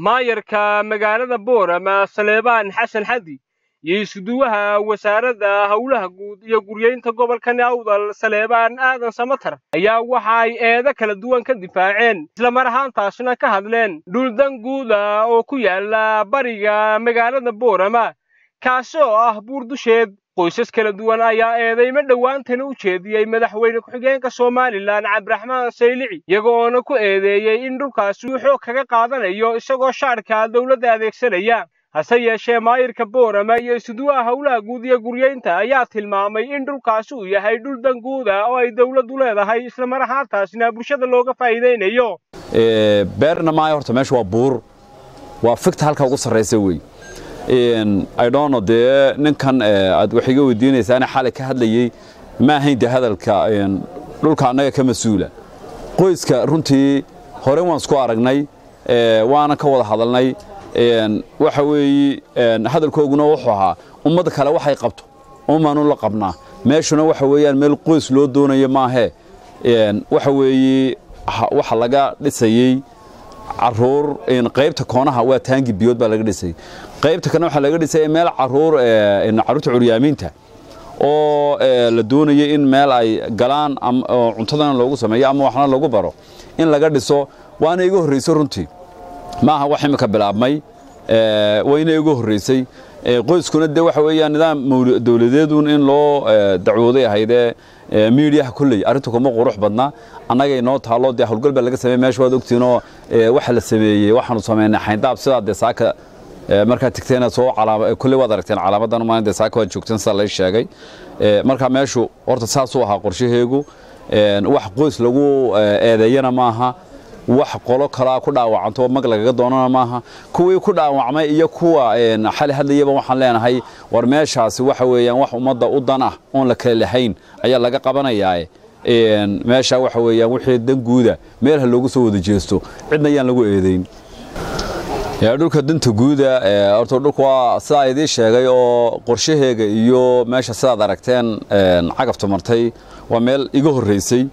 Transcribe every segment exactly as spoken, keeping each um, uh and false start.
maayarka magaalada Boorama Saleebaan Xasan Xadi iyo isuduwaha wasaaradda hawlaha guud iyo guryeynta gobolka Awdal Saleebaan Aadan Samatar ayaa waxa ay eeda kala duwan ka difaaceen isla mar ahaantaasna ka hadleen dhul dan guud oo ku yaala bariga magaalada Boorama kaasoo ah buur dusheed qoysas kala duwan ayaa eedeyma dhawaantan u jeediyay madaxweyne ku-xigeenka Soomaaliland Cabdiraxmaan Saylici iyagoona ku eedeeyay in dhulkaas uu xoog kaga qaadanayo isagoo shaarka dawladda adeegsanaya hase yeeshee maayirka Boorama iyo isuduwaha hawlaha guud iyo guryeynta ayaa tilmaamay in dhulkaas uu yahay dhul dan guud oo ay dawladdu leedahay isla mar ahaantaasna bulshada looga faa'iideynayo ee beerna maayo horta meesha waa buur waa fikta halka ugu sarreeyay way in I don't know de ninkan aad wax iga weydiinaysan xalay ka hadlayay ma ahayn de hadalka in dhulka anaga ka masuula qoyska runtii hore waan isku aragnay ee waana ka wada hadalnay een waxa weey een hadalkooguna wuxuu ahaa ummad kale waxay qabto umaanu la qabnaa meeshuna waxa weeyaan meel qoys loo doonayo ma aha een waxa weey waxa laga dhisayay caruur in qaybta koonaha waa taangi biyood baa laga dhisay qaybta kana waxa laga dhisay meel caruur in caruurta curyaaminta oo la doonayo in meel ay galaan cuntadan loogu sameeyo ama waxna lagu baro in laga dhiso waana iga horeysay runtii maaha wax imika bilaabmay ee wayna iga horeysay qoyskuna de waxa weeyaan nidaam dawladeedun in loo dacwooday hayde media kulli arintu kuma qurux badna anaga inoo taalo de hawlgal baa laga sameeyay meesha waad ogtiino waxa la sameeyay waxaanu sameeynay xayndaab sida de saaka marka tigteena soo calaamad kulli wada aragteen calaamadan ma de saaka waa joogteen sida la sheegay marka meeshu horta saas uu ahaa qorshaheegu wax qoys lagu eedeeyana maaha wax qolo kala ku dhaawacanto mag laga doonana maaha kuwii ku dhaawacmay iyo kuwa een xal hadlayaba waxaan leenahay war meeshaasi waxa weeyaan wax umada u dan ah oo la kala lahayn ayaa laga qabanayaa een meesha waxa weeyaan wixii dan guuda meel loogu soo wada jeesto cidna ayaan lagu eedeyn yaa dhulka danta guuda ee horta dhulku waa sida idin sheegay oo qorshaheega iyo meesha sidaad aragteen een cagafta martay waa meel iga horeysay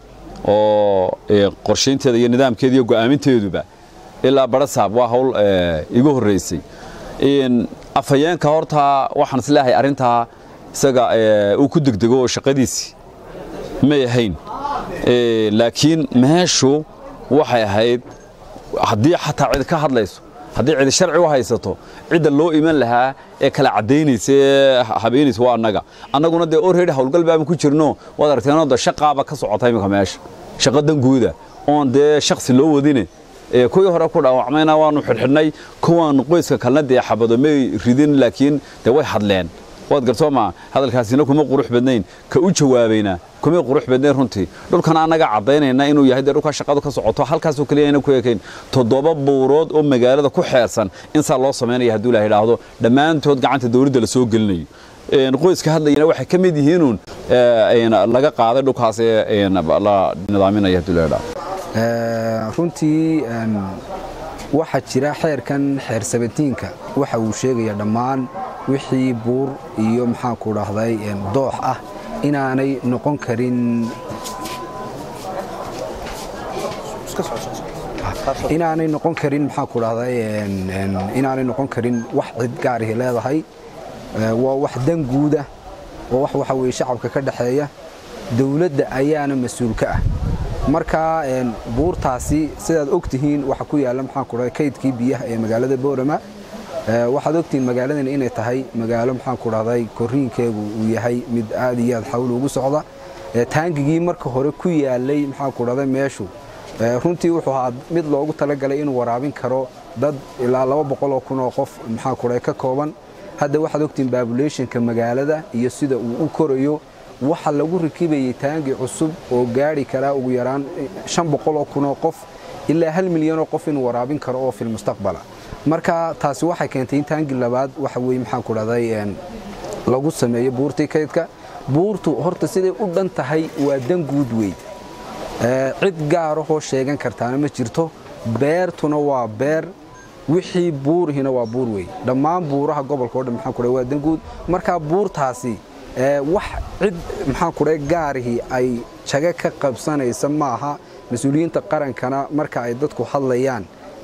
oo qorsheynteeda iyo nidaamkeeda iyo go'aaminteeduba ilaa barasaab waa hawl iga horeysay in afayeenka horta waxaan islaahay arinta isaga uu ku degdego shaqadiisi ma yahayn ee laakiin meeshu waxay ahayd hadii xataa cid ka hadlayso hadii cid sharci u haysato cid loo iman lahaa ee kala cadeynaysa habeenaysa waa anaga anaguna de already hawlgal baa ku jirno wada aragteen oo shaqaaba ka socotay imika meesha shaqadan guuda oo de shakhsi loo wadine ee kuwii hore ku dhaawacmayna waanu xirxirnay kuwan qoyska kalna de xabado may ridin laakiin de way hadleen wad gartooma hadalkaasina kuma qurux badnayn ka u jawaabayna kuma qurux badnayn runtii dhulkan anaga cadeynayna inuu yahay dhulka shaqadu ka socoto halkaas oo kaliya inuu ku yeekeen toddoba buurood oo magaalada ku xeersan in saa loo sameeyo hadii la yiraahdo dhamaantood gacanta dawladda la soo gelinayo een qoyska hadlayna waxa ka mid yihiin een laga qaaday dhulkaas een la nidaaminayo hadii la yiraahdo ee runtii een waxa jira xeerkan xeer sabtiinka waxa uu sheegaya dhamaan wixii buur iyo maxaa ku dhaahday in doox ah inaanay noqon karin inaanay noqon karin maxaa ku dhaahday in inaanay noqon karin wax cid gaar ah leedahay waa wax dan guud ah oo wax waxa weey shacabka ka dhaxeeya dawladda ayaana mas'uul ka ah marka in buurtaasi sidaad ogtihiin waxa ku yaala maxaa ku dhahay kaydkii biyaha ee magaalada Boorama waxaad ogtiin magaaladan inay tahay magaalo maxaan ku raday koriinkeegu uu yahay mid aad iyo aad xawl ugu socda taangigii marka hore ku yaalay maxaan ku raday meeshu runtii wuxuu ahaa mid loogu talagalay in waraabin karo dad ilaa laba boqol oo kun oo qof maxaan ku raday ka kooban hadda waxaad ogtiin populationka magaalada iyo sida uu u korayo waxa lagu rakibayay taangi cusub oo gaari kara ugu yaraan shan boqol oo kun oo qof ilaa hal milyan oo qof in waraabin karo oo fil mustaqbalka marka taasi waxay keentay in taangi labaad waxa weey maxaan ku raday een lagu sameeyo buurtii kaydka buurtu horta siday u dhan tahay waa dan guud weey ee cid gaar ah oo sheegan kartaana ma jirto beertuna waa beer wixii buurhina waa buur weey dhamaan buuraha gobolka oo dhan maxaan ku raday waa dan guud marka buurtaasi ee wax cid maxaan ku raday gaarihi ay jaga ka qabsanaysa maaha mas'uuliyiinta qarankana marka ay dadku hadlayaan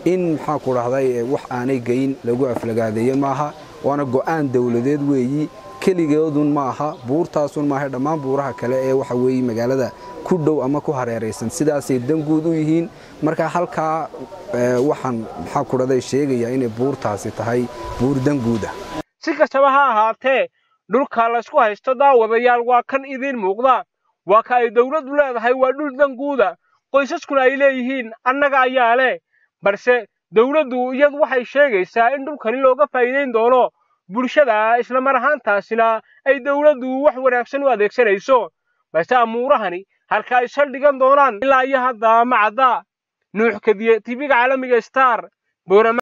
in maxaa ku dhahday wax aanay geyn lagu aflagaadeeyo maaha waana go'aan dawladeed weeyi keligeedun maaha buurtaasun maaha dhammaan buuraha kale ee waxa weeye magaalada ku dhow ama ku hareeraysan sidaasay danguud u yihiin marka halkaa waxaan maxaa ku dhahday sheegaya inay buurtaasi tahay buur danguuda si kastaba ha ahaatee dhulka la isku haysto daawadayaal waa kan idin muuqda waa ka ay dawladdu leedahay waa dhul danguuda qoysaskuna ay leeyihiin annaga ayaa leh balse dawladdu iyadu waxay sheegaysaa in dhulkani looga faa'iideyn doono bulshada isla mar ahaantaasina ay dawladdu wax wanaagsan u adeegsanayso balse amuurahani halka ay saldhigan doonaan ilaa iyo hadda ma cadda nuux kadiye T V-ga caalamiga Star